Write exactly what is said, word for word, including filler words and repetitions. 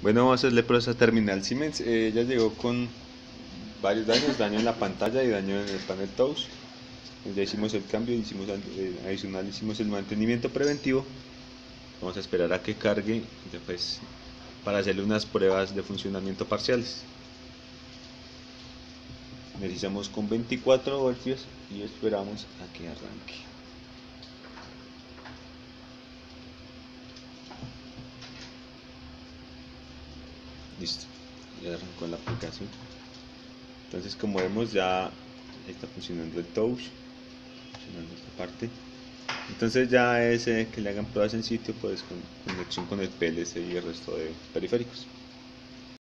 Bueno, vamos a hacerle pruebas a Terminal Siemens. Eh, ya llegó con varios daños, daño en la pantalla y daño en el panel touch. Ya hicimos el cambio, hicimos eh, adicional, hicimos el mantenimiento preventivo. Vamos a esperar a que cargue después para hacerle unas pruebas de funcionamiento parciales. Iniciamos con veinticuatro voltios y esperamos a que arranque. Listo, ya arrancó la aplicación. Entonces, como vemos, ya está funcionando el touch, funcionando esta parte. Entonces ya es eh, que le hagan pruebas en sitio, pues con conexión con el P L C y el resto de periféricos.